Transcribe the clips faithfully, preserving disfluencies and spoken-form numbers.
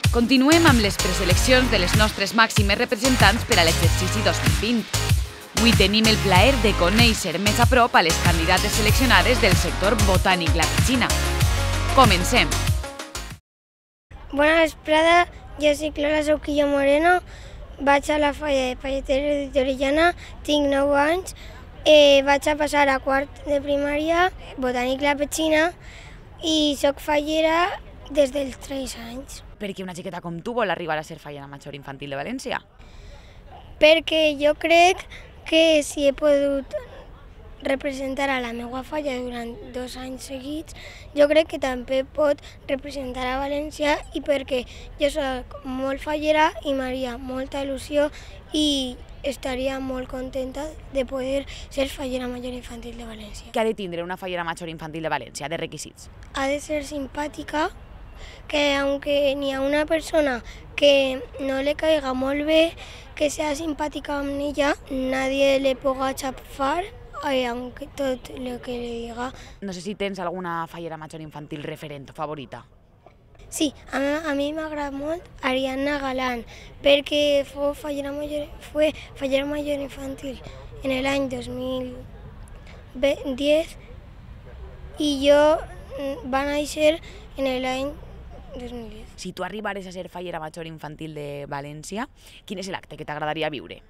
Continuem amb les preseleccions de les nostres màximes representants per a l'exercici dos mil vint. Avui tenim el plaer de conèixer més a prop a les candidates seleccionades del sector botànic La Petxina. Comencem! Bona vesprada, jo soc Lola Sauquillo Moreno, vaig a la Falla de Palleteria Editoriana, tinc nou anys, eh, vaig a passar a quart de primària, botànic La Petxina, i soc fallera des dels tres anys. Per què una xiqueta com tu vol arribar a ser fallera major infantil de València? Perquè jo crec que si he pogut representar a la meva falla durant dos anys seguits, jo crec que també pot representar a València i perquè jo soc molt fallera i m'haria molta il·lusió i estaria molt contenta de poder ser fallera major infantil de València. Què ha de tindre una fallera major infantil de València, de requisits? Ha de ser simpàtica, que aunque ni a una persona que no le caiga molt bé, que sea simpática amb ella, nadie le pueda chafar, aunque tot lo que le diga. No sé si tens alguna fallera major infantil referent o favorita. Sí, a, a mi m'agrada molt Ariadna Galán, perquè fue fallera major, fue fallera major infantil en el any dos mil diez i jo va néixer en el any dos mil diez. Si tu arribares a ser fallera major infantil de València, quin és l'acte que t'agradaria viure?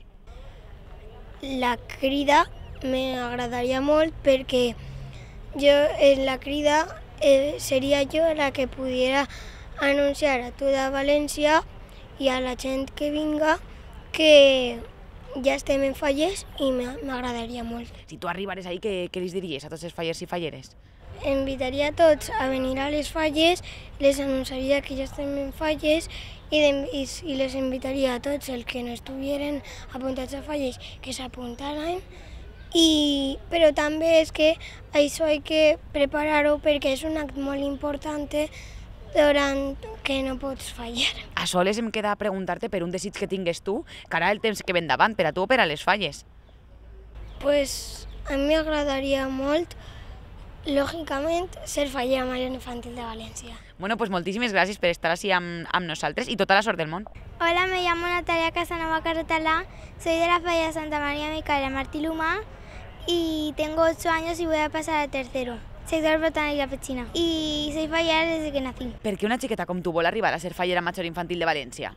La crida m'agradaria molt perquè jo en la crida eh, seria jo la que pudiera anunciar a tota València i a la gent que vinga que ja estem en falles i m'agradaria molt. Si tu arribares ahí, què, què els diries a tots els fallers i falleres? Invitaria a tots a venir a les falles, les anunciaria que ja estem en falles i, de, i, i les invitaria a tots els que no estuvieran apuntats a falles que s'apuntaran. I, però també és que això hay que preparar-ho perquè és un acte molt important durant que no pots fallar. A soles em queda preguntar-te per un desig que tingues tu, cara el temps que ven davant, per a tu o per a les falles. Pues a mi m'agradaria molt, lògicament, ser fallera major infantil de València. Bueno, pues moltíssimes gràcies per estar així amb, amb nosaltres i tota la sort del món. Hola, me llamo Natalia Casanova Carretalá, soy de la Falla Santa María Micaela Martí Luma y tengo ocho años y voy a pasar a tercero, sector botánico La Petxina, y soy fallera desde que nací. Per què una xiqueta com tu vol arribar a ser fallera major infantil de València?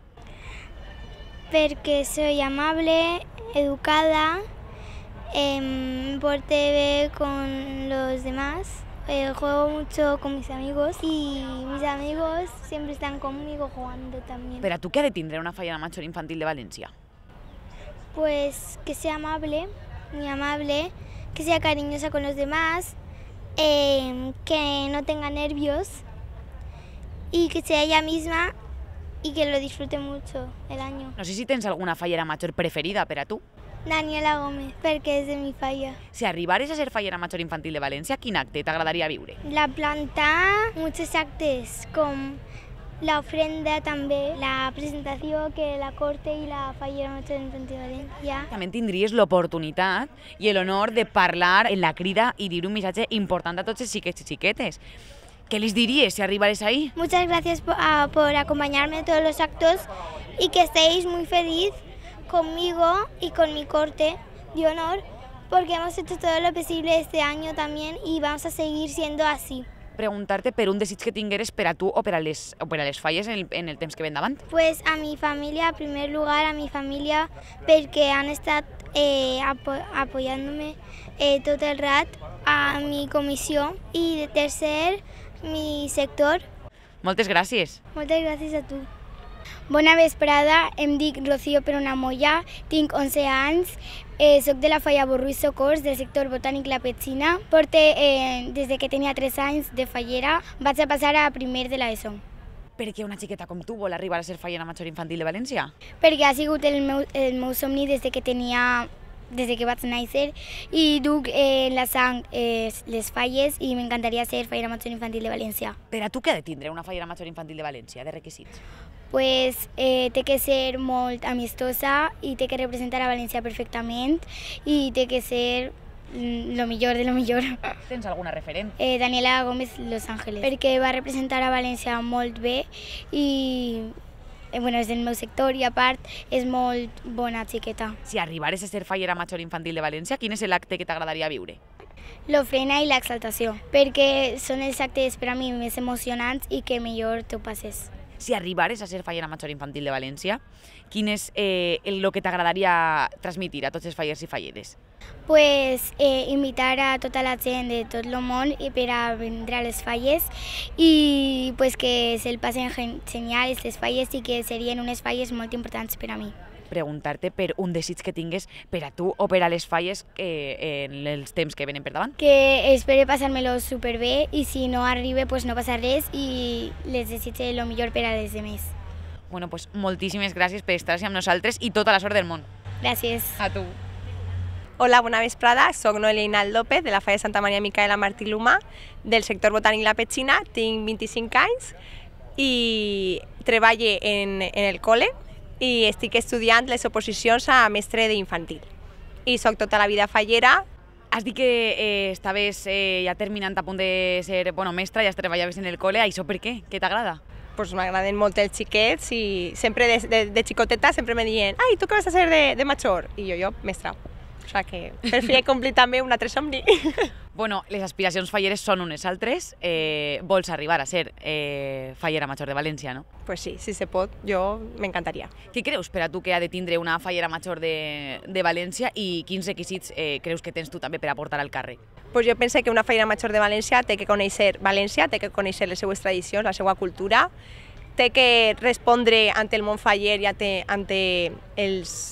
Porque soy amable, educada, eh, me porté bien con los demás, eh, juego mucho con mis amigos y mis amigos siempre están conmigo jugando también. Per a tu què ha de tindre una fallera major infantil de València? Pues que sea amable, muy amable, que sea cariñosa con los demás, eh, que no tenga nervios y que sea ella misma y que lo disfrute mucho el año. No sé si tens alguna fallera major preferida per a tu. Daniela Gómez, perquè és de mi falla. Si arribares a ser fallera major infantil de València, quin acte t'agradaria viure? La planta, muchos actes, com la ofrenda també, la presentació que la corte i la fallera major infantil de València. També tindries l'oportunitat i l'honor de parlar en la crida i dir un missatge important a tots els xiquets i xiquetes. ¿Qué les dirías si arribares ahí? Muchas gracias por, uh, por acompañarme en todos los actos y que estéis muy feliz conmigo y con mi corte de honor porque hemos hecho todo lo posible este año también y vamos a seguir siendo así. Preguntar-te per un desig que tingueres per a tu o per a les, o per a les falles en el, en el temps que ven davant. Pues a mi familia, en primer lugar a mi familia, perquè han estat eh, apo apoyándome eh, tot el rat, a mi comissió i de tercer, mi sector. Moltes gràcies. Moltes gràcies a tu. Bona vesprada, em dic Rocío Perona Moya, tinc onze anys, eh, soc de la Falla Borruís Socors del sector botànic La Petxina. Porte, eh, des que tenia tres anys de fallera, vaig a passar a primer de l'ESO. Per què una xiqueta com tu vol arribar a ser fallera major infantil de València? Perquè ha sigut el meu, el meu somni des que tenia des que vaig néixer i duc eh, en la sang eh, les falles i m'encantaria ser fallera major infantil de València. Per a tu què ha de tindre una fallera major infantil de València, de requisits? Pues eh, té que ser molt amistosa i té que representar a València perfectament i té que ser lo millor de lo millor. Tens alguna referent? Eh, Daniela Gómez Los Ángeles, perquè va representar a València molt bé i eh, bueno, és del meu sector i a part és molt bona xiqueta. Si arribares a ser fallera major infantil de València, quin és l'acte que t'agradaria viure? L'ofrena i l'exaltació, perquè són els actes per a mi més emocionants i que millor t'ho passes. Si arribares a ser fallera major infantil de València, quin és eh, el que t'agradaria transmitir a tots els fallers i falleres? Pues eh, invitar a tota la gent de tot el món i per a vindre a les falles i pues, que se'l passen genial les falles i que serien unes falles molt importants per a mi. Preguntar-te per un desig que tingues per a tu o per a les falles eh, en els temps que venen per davant. Que espero passar-me-lo superbé i si no arribe pues no passa res i les desitge el millor per a les demés. Bueno, pues moltíssimes gràcies per estar amb nosaltres i tota la sort del món. Gràcies. A tu. Hola, bona vesprada, soc Noelia Inal López de la Falla Santa Maria Micaela Martí Lumà del sector botànic La Petxina, tinc vint-i-cinc anys i treballo en, en el col·le i estic estudiant les oposicions a mestre d'infantil. I soc tota la vida fallera. Has dit que eh, estaves eh, ja terminant a punt de ser bueno, mestra, ja treballaves en el col·le, això per què? Què t'agrada? Pues m'agraden molt els xiquets i sempre de, de, de xicoteta sempre me diuen «Ai, tu què vas a ser de, de major?» I jo, jo, mestra. O sigui que per fi he complit també un altre somni. Bueno, les aspiracions falleres són unes altres. Eh, vols arribar a ser eh, fallera major de València, no? Pues sí, si se pot, jo m'encantaria. Què creus per a tu que ha de tindre una fallera major de, de València i quins requisits eh, creus que tens tu també per aportar al càrrec? Pues jo penso que una fallera major de València té que conèixer València, té que conèixer les seues tradicions, la seva cultura, té que respondre ante el món faller i ante, ante els,